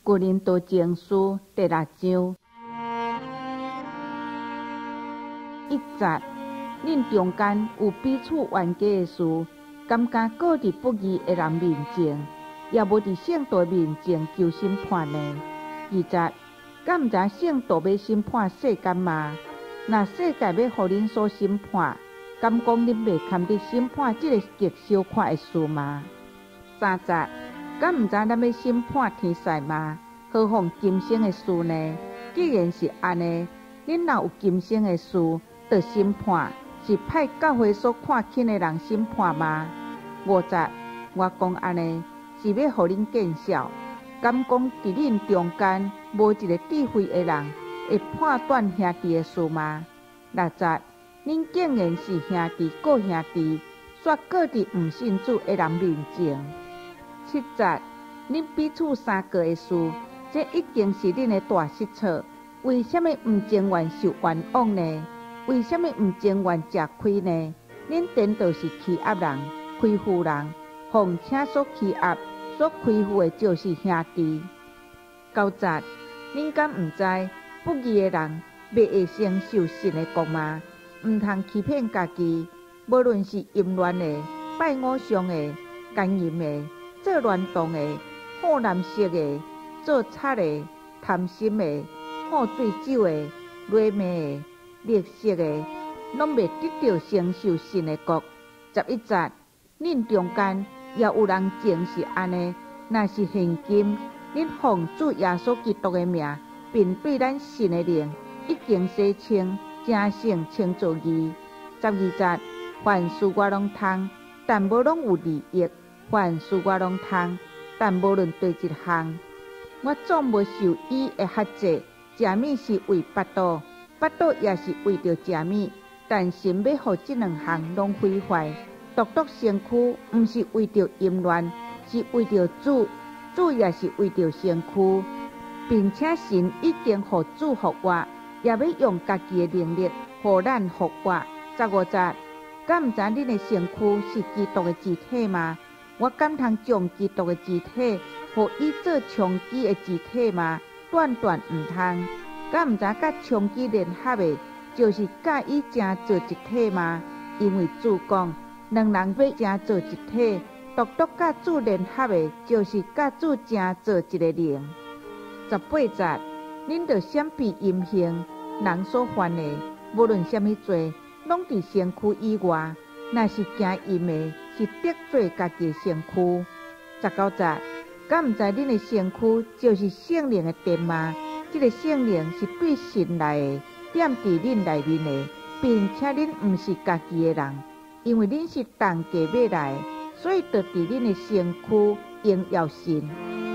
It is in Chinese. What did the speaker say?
古人道经书第6章1节，恁中间有彼此冤家的事，敢敢搁伫不义的人面前，也无伫圣道面前求审判呢？2节，敢毋知圣道要审判世间吗？若世界要互恁所审判，敢讲恁袂堪伫审判这个极小可的事吗？3节，敢毋知咱要审判天使吗？何况今生的事呢？既然是安尼，恁若有今生的事，就审判，是派教会所看轻的人审判吗？5节，我讲安尼，是要互恁见笑。敢讲伫恁中间无一个智慧的人，会判断兄弟的事吗？6节，恁竟然是兄弟告兄弟，煞搁伫毋信主的人面前。7节，恁彼此相隔的事，这已经是恁的大失错。为什么毋情愿受冤枉呢？为什么毋情愿吃亏呢？恁颠倒是欺压人、欺负人，况且所欺压、所欺负的就是兄弟。9节，恁敢毋知不义的人袂会承受神的国吗？毋通欺骗家己，无论是淫乱的、拜偶像的、奸淫的、做乱动的、好男色的、做贼的、贪心的、好醉酒的、裸骂的、劣色的，拢袂得到承受神的国。11节，恁中间也有人情是安尼，若是现今，恁奉主耶稣基督的名，并对咱神的灵已经洗清，正性称作义。12节，凡事我拢通，但无拢有利益；凡事我拢通，但无论对一项。我总无受伊的限制，食物是为巴肚，巴肚也是为着食物。但神要互这两项拢毁坏，独独身躯，毋是为着淫乱，是为着主，主也是为着身躯，并且神已经互主复活，也要用家己的能力互咱复活。15节，敢毋知恁的身躯是基督的肢体吗？我敢通将基督的肢体互伊做娼妓的肢体吗？断断毋通。敢毋知甲娼妓联合的，就是甲伊正做一体吗？因为主讲，两人要正做一体，独独甲主联合的，就是甲主正做一个灵。18节，恁着闪避淫行，人所犯的，无论什么罪，拢伫身躯以外。若是行淫的，是得罪家己的身躯。19节，敢毋知恁的身躯就是圣灵的殿吗？这个圣灵是对神来的，踮伫恁内面的，并且恁毋是家己的人，因为恁是重价买来的，所以着伫恁的身躯荣耀神。